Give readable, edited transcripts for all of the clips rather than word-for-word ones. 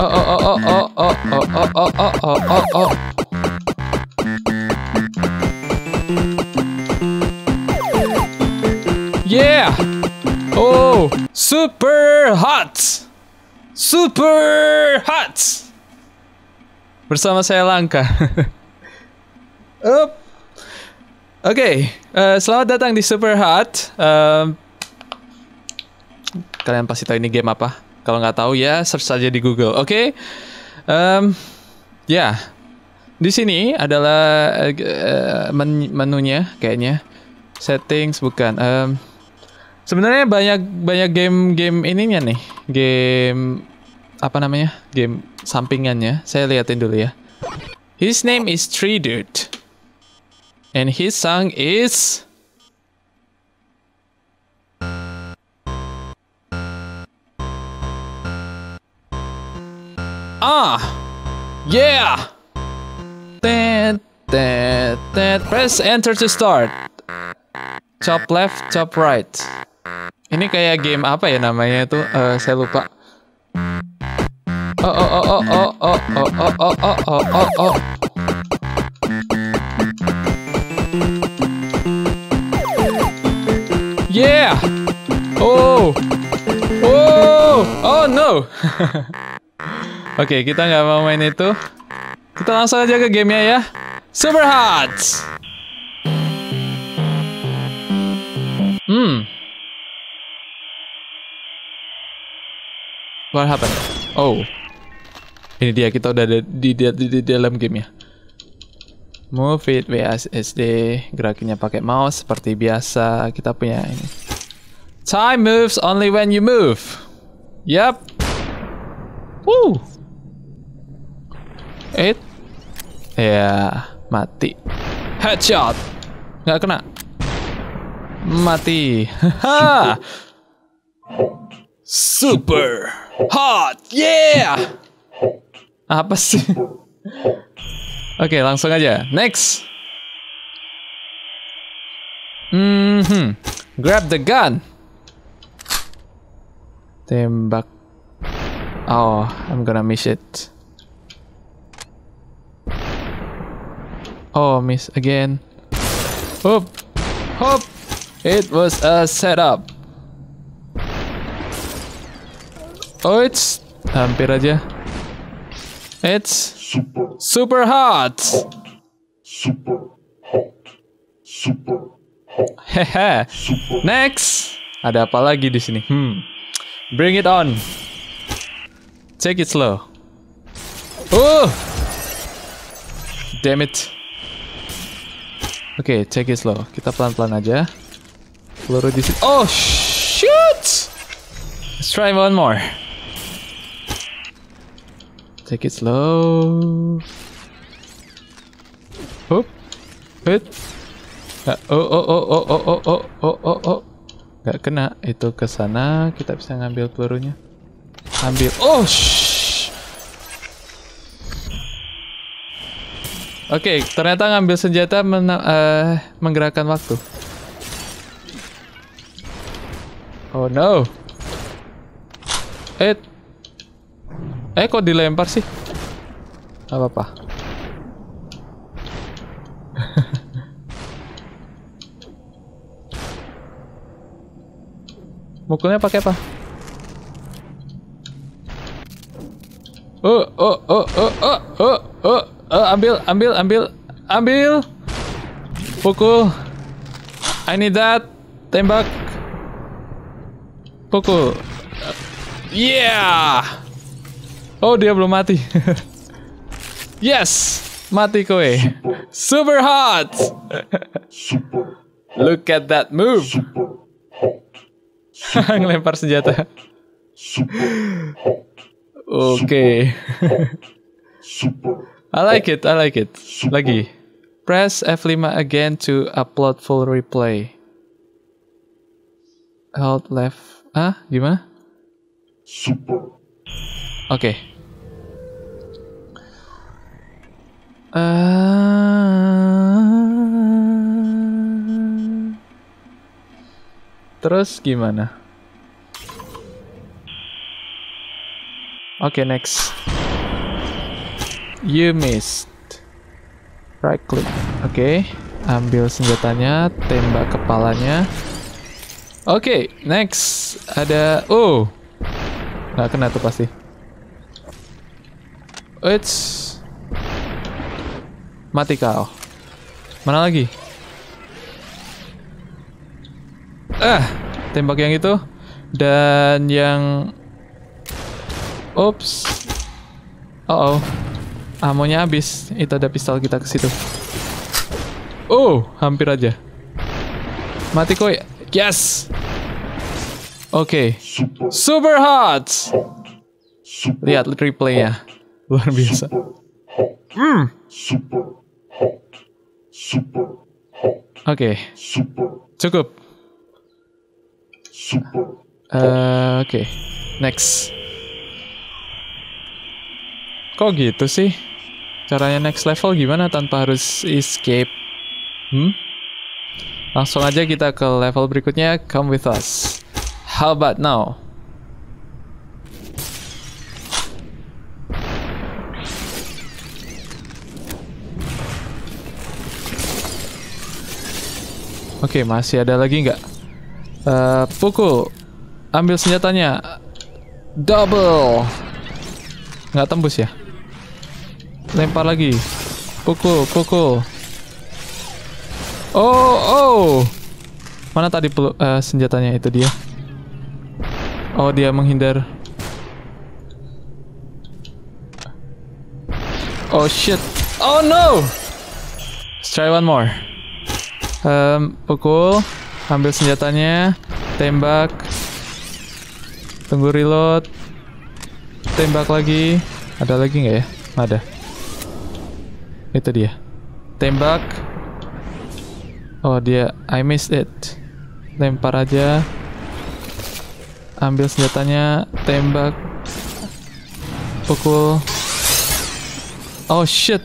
oh. Yeah. Oh, super hot. Super hot. Bersama saya Langka. Oke, selamat datang di Super Hot. Kalian pasti tahu ini game apa. Kalau nggak tahu ya search saja di Google. Oke. Ya. Di sini adalah menunya kayaknya. Settings bukan. Sebenarnya banyak game ininya nih. Game apa namanya? Game sampingannya. Saya liatin dulu ya. His name is Tree Dude. And his song is yeah. Press enter to start. Chop left, chop right. Ini kayak game apa ya namanya itu? Saya lupa. Yeah. Oh no. Oke, kita nggak mau main itu. Kita langsung aja ke gamenya ya. Super Hot. What happened? Oh, ini dia, kita udah ada di dalam game ya. Move it WASD, gerakinnya pakai mouse seperti biasa. Kita punya ini. Time moves only when you move. Yap. Woo. Ya, mati. Headshot. Nggak kena. Mati. Haha. Super hot. Yeah. Apa sih? Oke, langsung aja. Next. Grab the gun. Tembak. Oh, I'm gonna miss it. Oh, miss again. Hop. Hop. It was a setup. Oh, it's hampir aja. It's super hot. Super hot. Super hot. Hehe. Next. Ada apa lagi di sini? Bring it on. Take it slow. Oh. Damn it. Oke, take it slow. Kita pelan-pelan aja. Peluru di sini. Oh, shoot. Let's try one more. Take it slow. Hup. Hit. Oh. Gak kena. Itu ke sana. Kita bisa ngambil pelurunya. Ambil. Oh, shh. Oke, ternyata ngambil senjata menggerakkan waktu. Oh no. Kok dilempar sih? Apa-apa. Mukulnya pakai apa? Ambil. Pukul. I need that. Tembak. Pukul. Yeah. Oh, dia belum mati. Yes, mati kowe. Super hot. Look at that move. Ngelempar senjata. Oke. I like it. Lagi. Press F5 again to upload full replay. Hold left. Gimana? Oke. Terus gimana? Oke, next. You missed. Right click. Oke. Ambil senjatanya, tembak kepalanya. Oke, next ada nggak kena tuh pasti. Mati kau. Mana lagi? Tembak yang itu dan yang amonya habis. Itu ada pistol kita ke situ. Hampir aja. Mati koi. Yes. Oke. Super hot. Lihat replaynya. Luar biasa. Oke. Cukup. Oke. Next. Kok gitu sih? Caranya next level gimana tanpa harus escape? Langsung aja kita ke level berikutnya. Come with us. How about now? Oke, masih ada lagi nggak? Pukul. Ambil senjatanya. Double. Nggak tembus ya? Lempar lagi. Pukul. Mana tadi senjatanya itu dia? Dia menghindar. Oh shit. Oh no. Let's try one more. Pukul. Ambil senjatanya. Tembak. Tunggu reload. Tembak lagi. Ada lagi nggak ya? Ada. Itu dia. Tembak. I missed it. Lempar aja. Ambil senjatanya. Tembak. Pukul. Oh shit.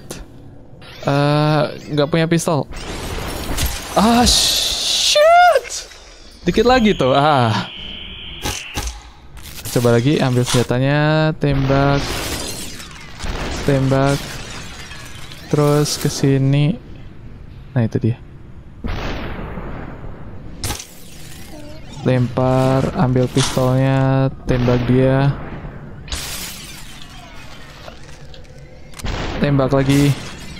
Nggak punya pistol. Shit. Dikit lagi tuh. Coba lagi. Ambil senjatanya. Tembak. Terus ke sini. Nah, itu dia. Lempar, ambil pistolnya, tembak dia. Tembak lagi.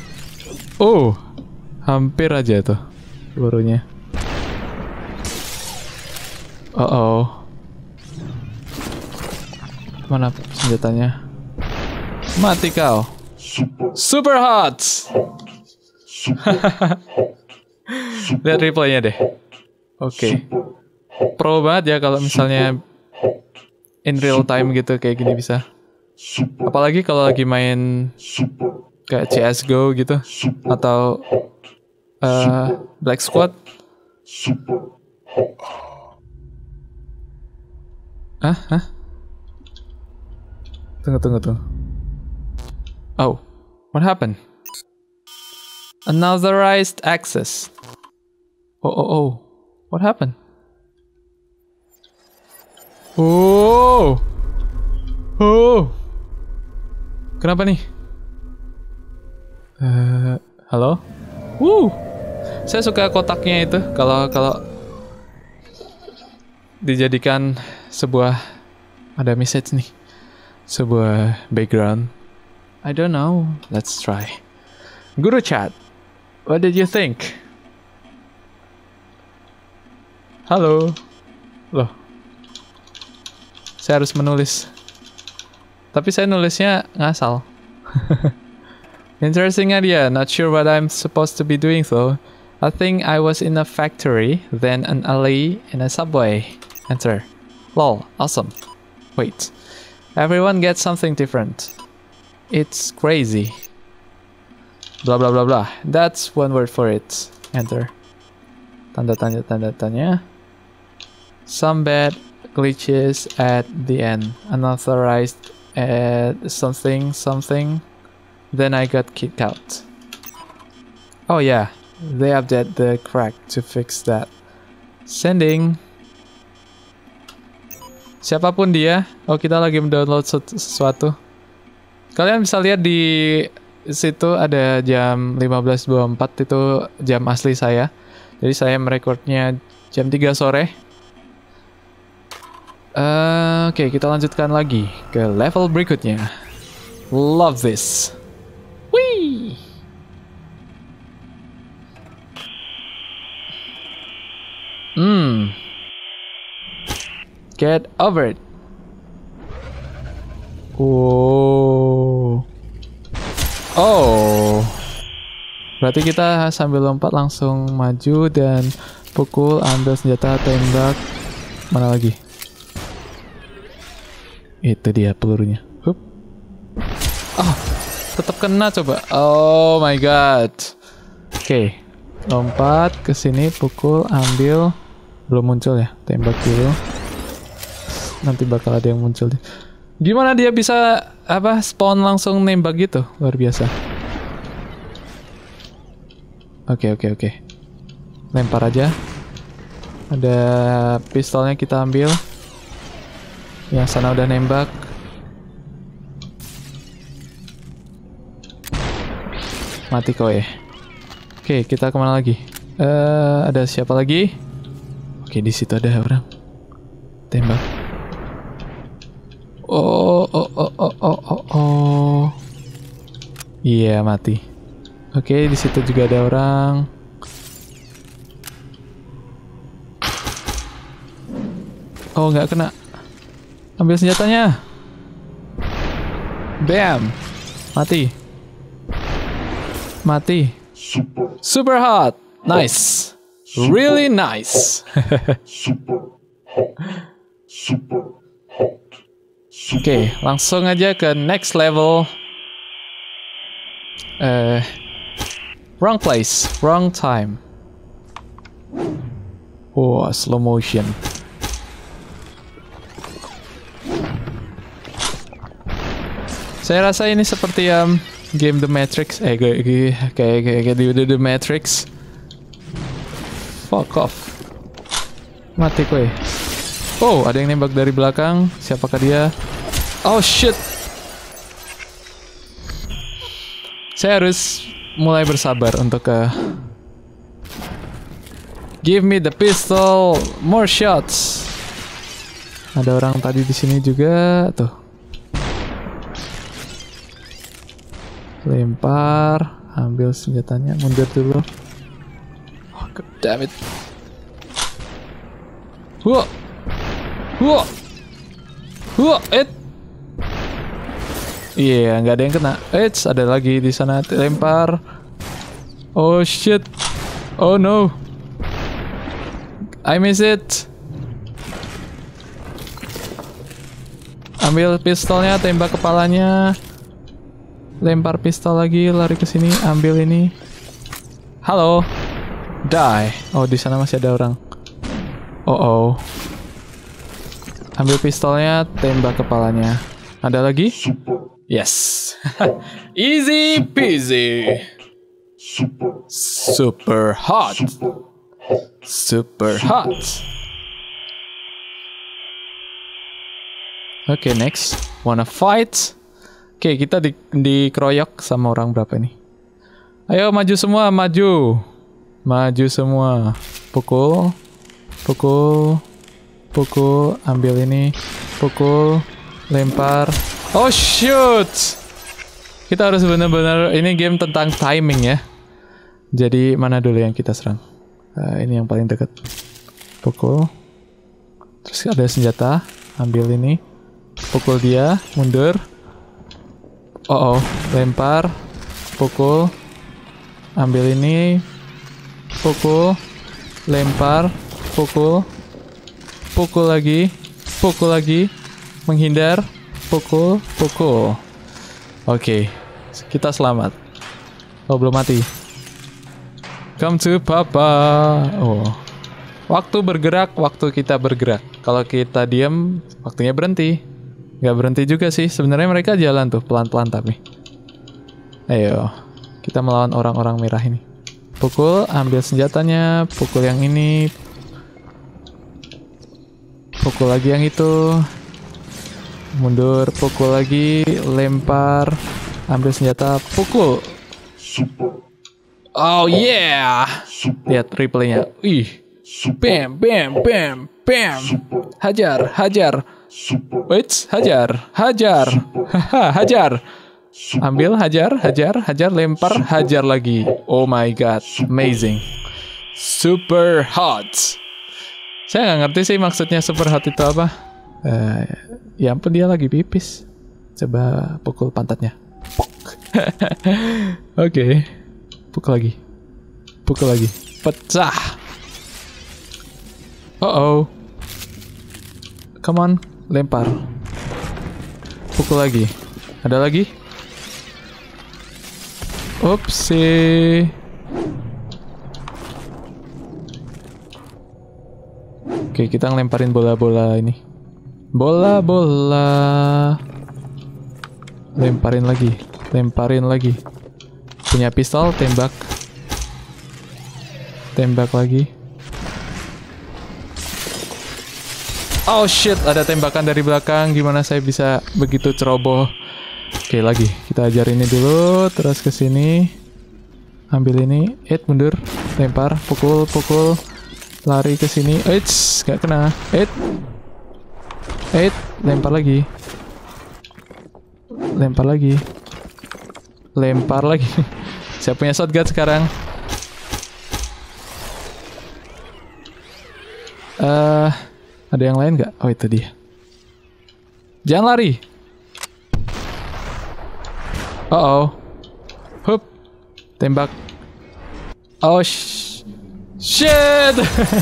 Hampir aja tuh pelurunya. Mana senjatanya? Mati kau. Super hot. Lihat replaynya deh. Oke. Pro banget ya kalau misalnya in real time gitu kayak gini bisa. Apalagi kalau lagi main kayak CSGO gitu atau Black Squad. Tunggu. What happened? Unauthorized access. What happened? Kenapa nih? Halo? Saya suka kotaknya itu kalau dijadikan sebuah ada message nih. Sebuah background. I don't know. Let's try. Guru chat. What did you think? Halo. Loh. Saya harus menulis. Tapi saya nulisnya ngasal. Interesting idea. Not sure what I'm supposed to be doing though. I think I was in a factory, then an alley, and a subway. Enter. Lol. Awesome. Wait. Everyone gets something different. It's crazy. Blah blah blah blah. That's one word for it. Enter. Tanda tanya. Some bad glitches at the end. Unauthorized something. Then I got kicked out. Oh yeah, they update the crack to fix that. Sending. Siapapun dia. Kita lagi mendownload sesuatu. Kalian bisa lihat di situ ada jam 15.24 itu jam asli saya. Jadi saya merekodnya jam 3 sore. Oke, kita lanjutkan lagi ke level berikutnya. Love this. Wih. Get over it. Oh. Oh. Berarti kita sambil lompat langsung maju dan pukul, ambil senjata, tembak. Mana lagi? Itu dia pelurunya. Hup. Oh, tetap kena coba. Oh my god. Oke. Lompat ke sini, pukul, ambil. Belum muncul ya. Tembak dulu. Nanti bakal ada yang muncul. Gimana dia bisa spawn langsung nembak gitu? Luar biasa. Oke. Lempar aja. Ada pistolnya, kita ambil. Yang sana udah nembak. Mati kowe. Oke, kita kemana lagi? Ada siapa lagi? Oke, di situ ada orang. Tembak. Oh. Iya, mati. Oke, di situ juga ada orang. Oh, nggak kena. Ambil senjatanya. Bam. Mati. Super hot. Nice. Really nice. Super hot. Oke, langsung aja ke next level. Wrong place, wrong time. Oh, slow motion. Saya rasa ini seperti game The Matrix. Kayak The Matrix. Fuck off. Mati kowe. Oh, ada yang nembak dari belakang. Siapakah dia? Oh shit. Saya harus mulai bersabar untuk give me the pistol, more shots. Ada orang tadi di sini juga tuh. Lempar, ambil senjatanya, mundur dulu. Oh, god damn it. Wah. Iya, nggak ada yang kena. Ada lagi di sana, lempar. Oh shit. Oh no. I miss it. Ambil pistolnya, tembak kepalanya. Lempar pistol lagi, lari ke sini, ambil ini. Halo. Die. Oh, di sana masih ada orang. Oh. Ambil pistolnya, tembak kepalanya. Ada lagi? Yes. Easy peasy. Super hot. Super hot. Oke, next. Wanna fight? Oke, kita dikeroyok sama orang berapa nih? Ayo maju semua, maju. Maju semua. Pukul. Ambil ini. Pukul. Lempar. Oh shoot. Kita harus benar-benar, ini game tentang timing ya. Jadi mana dulu yang kita serang? Ini yang paling dekat. Pukul. Terus ada senjata. Ambil ini. Pukul dia. Mundur. Oh, lempar, pukul, ambil ini, pukul, lempar, pukul lagi, menghindar, pukul. Oke, kita selamat. Oh, belum mati. Come to Papa. Oh, waktu bergerak, waktu kita bergerak. Kalau kita diam, waktunya berhenti. Gak berhenti juga sih. Sebenarnya mereka jalan tuh pelan-pelan tapi. Ayo, kita melawan orang-orang merah ini. Pukul, ambil senjatanya, pukul yang ini. Pukul lagi yang itu. Mundur, pukul lagi, lempar. Ambil senjata, pukul. Super. Oh yeah. Lihat replaynya. Ih. Bam, bam, bam, bam. Hajar, hajar. Wait, hajar, hajar. Haha, hajar. Ambil, hajar, hajar, hajar, lempar, hajar lagi. Oh my god, amazing. Super hot. Saya nggak ngerti sih maksudnya super hot itu apa. Ya ampun, dia lagi pipis. Coba pukul pantatnya. Oke. Pukul lagi. Pukul lagi. Pecah. Oh. Come on, lempar. Pukul lagi. Ada lagi? Upsi. Oke, kita ngelemparin bola-bola ini. Bola-bola. Lemparin lagi. Lemparin lagi. Punya pistol, tembak. Tembak lagi. Oh shit, ada tembakan dari belakang. Gimana saya bisa begitu ceroboh? Oke, lagi. Kita ajar ini dulu, terus ke sini. Ambil ini, mundur, lempar, pukul, pukul. Lari ke sini. Gak kena. Lempar lagi. Lempar lagi. Lempar lagi. Saya punya shotgun sekarang. Ada yang lain nggak? Oh, itu dia. Jangan lari. Hup. Tembak. Oh, shit.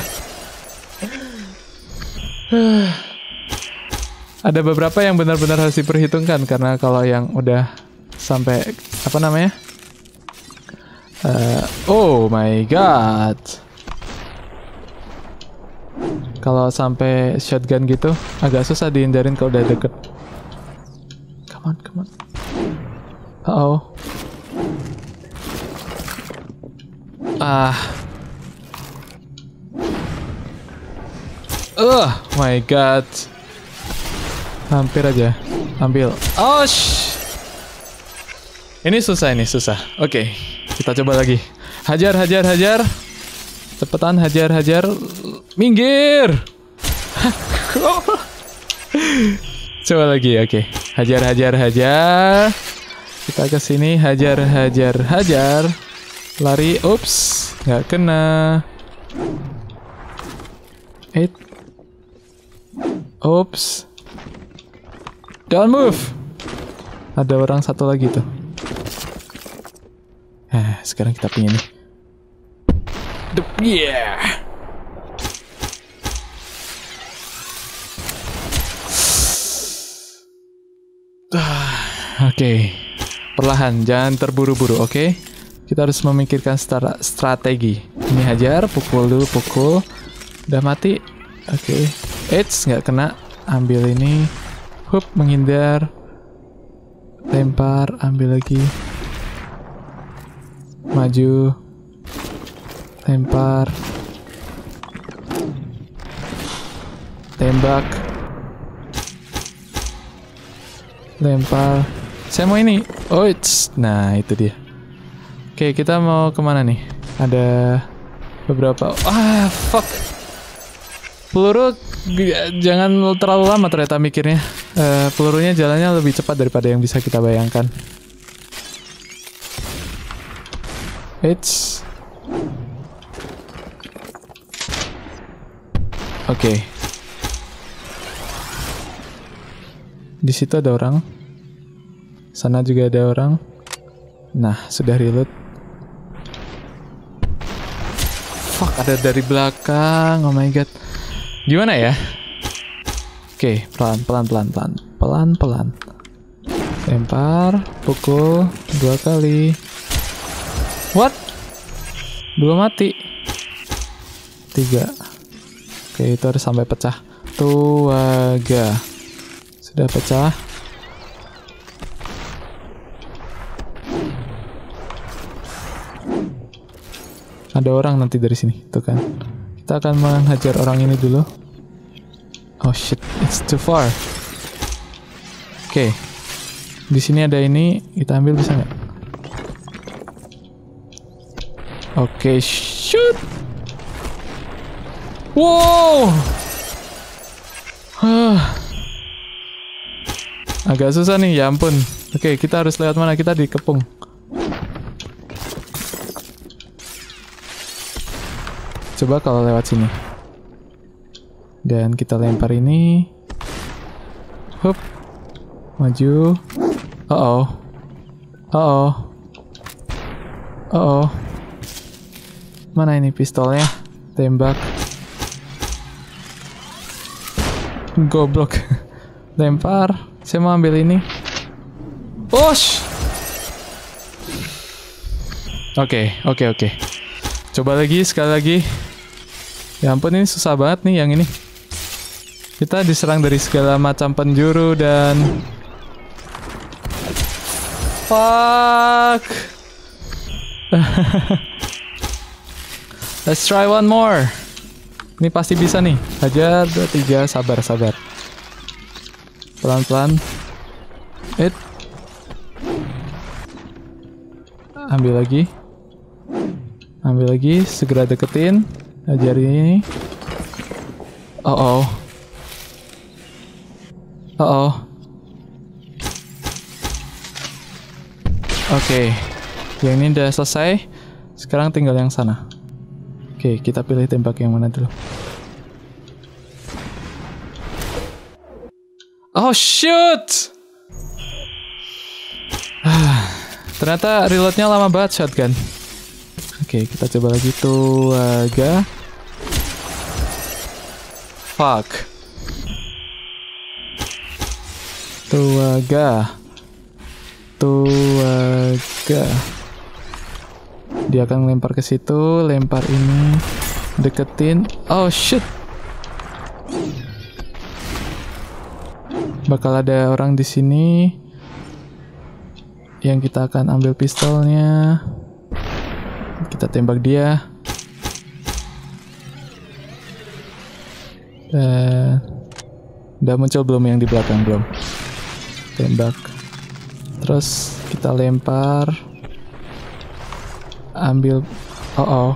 Ada beberapa yang benar-benar harus diperhitungkan, karena kalau yang udah sampai apa namanya? Oh my god. Kalau sampai shotgun gitu agak susah dihindarin kalau udah deket. Come on. My god. Hampir aja. Ambil. Ini susah. Oke, kita coba lagi. Hajar. Cepetan, hajar. Minggir. Coba lagi, oke. Hajar. Kita ke sini, hajar. Lari, ups, nggak kena. Ups. Don't move. Ada orang satu lagi tuh. Sekarang kita punya nih. Yeah. Oke. Perlahan, jangan terburu-buru, oke? Kita harus memikirkan strategi. Ini hajar, pukul dulu, pukul. Udah mati. Oke. Nggak kena. Ambil ini. Hup, menghindar. Lempar, ambil lagi. Maju. Lempar. Tembak. Lempar. Saya mau ini. Nah, itu dia. Oke, kita mau kemana nih? Ada beberapa. Fuck. Peluru jangan terlalu lama ternyata mikirnya. Pelurunya jalannya lebih cepat daripada yang bisa kita bayangkan. Oke. Di situ ada orang. Sana juga ada orang. Nah, sudah reload. Fuck, ada dari belakang. Oh my god. Gimana ya? Oke, pelan-pelan. Lempar, pukul 2 kali. What? Belum mati. 3. Oke, itu harus sampai pecah. Tuaga. Sudah pecah. Ada orang nanti dari sini, tuh kan. Kita akan menghajar orang ini dulu. Oh shit, it's too far. Oke. Di sini ada ini, kita ambil bisa nggak? Oke, shoot. Wow. Agak susah nih, ya ampun. Oke, kita harus lewat mana? Kita dikepung. Coba kalau lewat sini. Dan kita lempar ini. Hup. Maju. Uh-oh. Uh-oh. Uh-oh. Mana ini pistolnya? Tembak. Goblok. Lempar. Saya mau ambil ini. Osh! Oke. Coba lagi, sekali lagi. Ya ampun, ini susah banget nih yang ini. Kita diserang dari segala macam penjuru dan... Fuck! Let's try one more. Ini pasti bisa nih. Hajar, 2, 3, sabar. Pelan-pelan. Ambil lagi. Segera deketin. Hajar ini. Uh-oh. Oke. Yang ini udah selesai. Sekarang tinggal yang sana. Oke, kita pilih tembak yang mana dulu. Oh shoot! Ternyata reloadnya lama banget shotgun. Oke, kita coba lagi tuh agak. Fuck. Tuaga. Dia akan lempar ke situ, lempar ini, deketin. Oh shit. Bakal ada orang di sini yang kita akan ambil pistolnya. Kita tembak dia. Dan udah muncul belum yang di belakang? Belum. Tembak. Terus kita lempar. Ambil. Oh.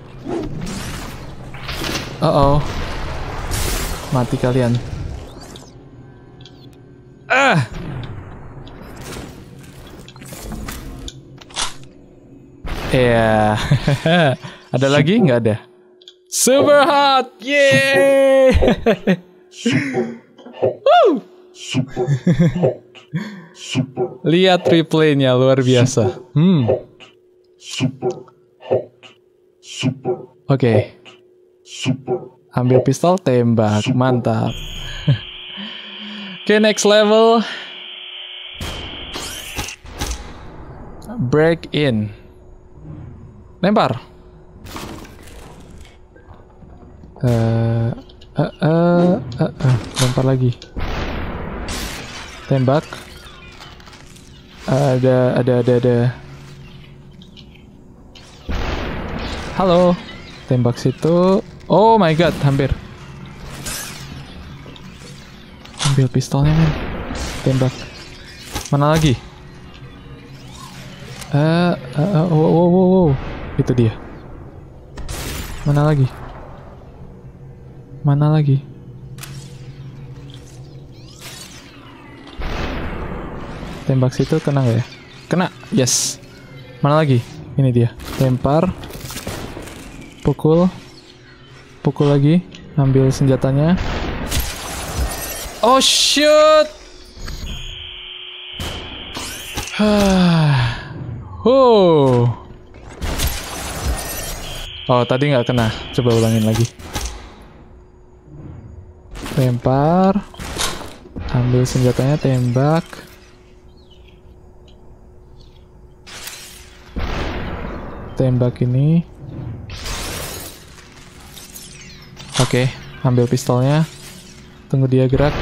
Mati kalian. Ya. Ada lagi? Nggak ada. Super hot. Yeay. Super hot. Lihat replaynya, luar biasa. Super hot. Oke. Ambil pistol, tembak. Mantap. Oke, next level. Break in. Lempar. Lempar lagi. Tembak. Ada. Halo. Tembak situ. Oh my god, hampir. Ambil pistolnya, men. Tembak. Mana lagi? Wow. Itu dia. Mana lagi? Tembak situ kena nggak ya? Kena. Yes. Mana lagi? Ini dia. Lempar. Pukul lagi. Ambil senjatanya. Oh shoot. Oh, tadi nggak kena. Coba ulangin lagi. Lempar. Ambil senjatanya, tembak. Tembak ini. Oke, ambil pistolnya. Tunggu dia gerak.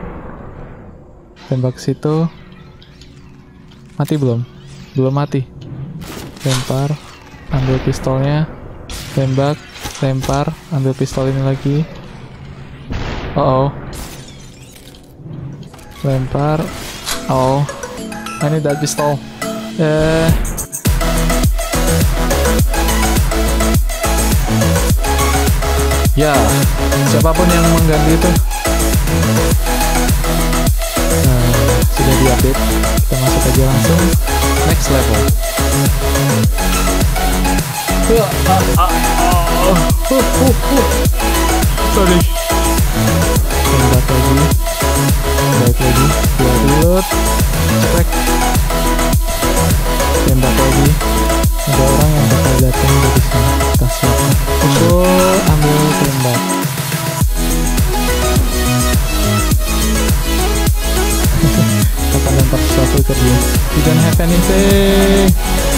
Tembak situ. Mati belum? Belum mati. Lempar. Ambil pistolnya. Tembak. Lempar. Ambil pistol ini lagi. Oh. Lempar. Oh. I need that pistol. Ya, siapapun yang mengganti itu sudah diupdate. Kita masuk aja langsung next level. Sorry. Tembak lagi, baik lagi, dua reload, cekrek, tembak lagi. Ada orang yang bakal datang dari sini. Kita siapkan, usul, ambil tembak. Kita lempar sesuatu ke dia. We don't have anything.